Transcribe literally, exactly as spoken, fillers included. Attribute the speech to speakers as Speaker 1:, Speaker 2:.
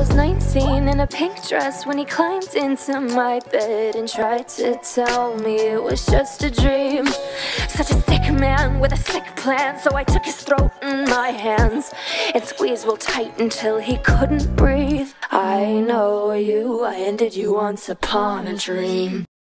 Speaker 1: was nineteen in a pink dress when he climbed into my bed and tried to tell me it was just a dream. Such a sick man with a sick plan, so I took his throat in my hands and squeezed real tight until he couldn't breathe. I know you, I ended you once upon a dream.